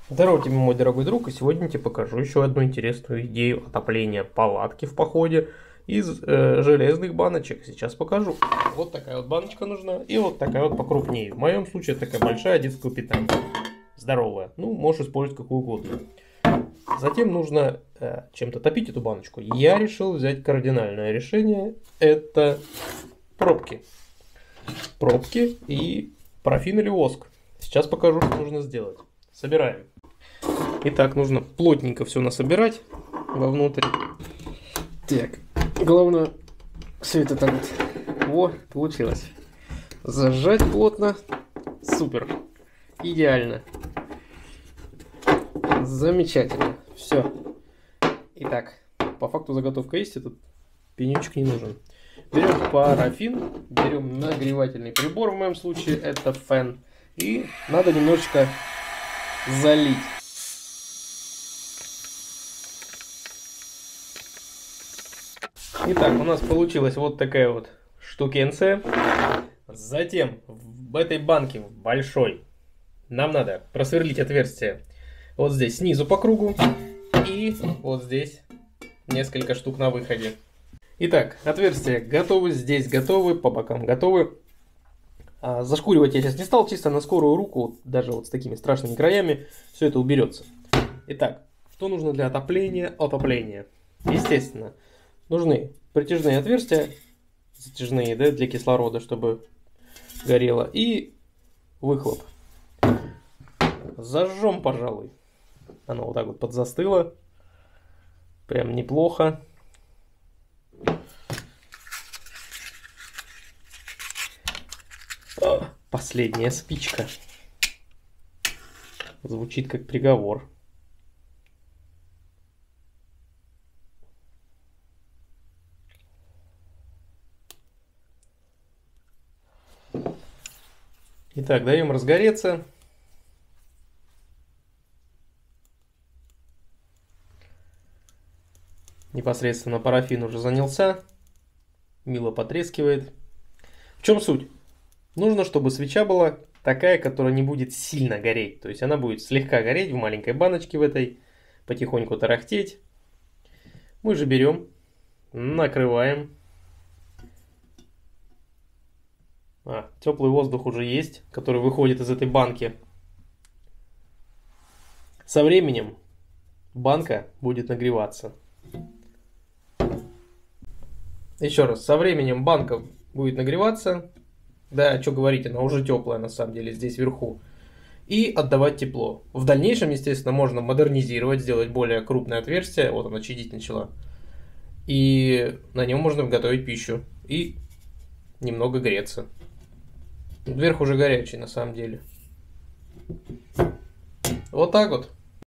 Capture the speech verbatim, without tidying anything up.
Здорово тебе, мой дорогой друг, и сегодня я тебе покажу еще одну интересную идею отопления палатки в походе из э, железных баночек. Сейчас покажу. Вот такая вот баночка нужна, и вот такая вот покрупнее. В моем случае такая большая детское питание. Здоровая. Ну, можешь использовать какую угодно. Затем нужно э, чем-то топить эту баночку. Я решил взять кардинальное решение. Это пробки. Пробки и парафин или воск. Сейчас покажу, что нужно сделать. Собираем. Итак, нужно плотненько все насобирать вовнутрь. Так, главное все это так вот. Во, получилось. Зажать плотно. Супер. Идеально. Замечательно. Все. Итак, по факту заготовка есть, этот пенечек не нужен. Берем парафин, берем нагревательный прибор, в моем случае это фен. И надо немножечко залить. Итак, у нас получилась вот такая вот штукенция. Затем в этой банке большой нам надо просверлить отверстие вот здесь снизу по кругу и вот здесь несколько штук на выходе. Итак, отверстия готовы, здесь готовы, по бокам готовы. А зашкуривать я сейчас не стал, чисто на скорую руку, даже вот с такими страшными краями, все это уберется. Итак, что нужно для отопления? Отопление. Естественно, нужны притяжные отверстия, затяжные, да, для кислорода, чтобы горело, и выхлоп. Зажжем, пожалуй. Оно вот так вот подзастыло. Прям неплохо. Последняя спичка. Звучит как приговор. Итак, даем разгореться. Непосредственно парафин уже занялся. Мило потрескивает. В чем суть? Нужно, чтобы свеча была такая, которая не будет сильно гореть. То есть она будет слегка гореть в маленькой баночке в этой, потихоньку тарахтеть. Мы же берем, накрываем. А, теплый воздух уже есть, который выходит из этой банки. Со временем банка будет нагреваться. Еще раз, со временем банка будет нагреваться. Да, что говорить, она уже теплая на самом деле здесь вверху. И отдавать тепло. В дальнейшем, естественно, можно модернизировать, сделать более крупное отверстие. Вот она чадить начала. И на нем можно готовить пищу. И немного греться. Верх уже горячий на самом деле. Вот так вот.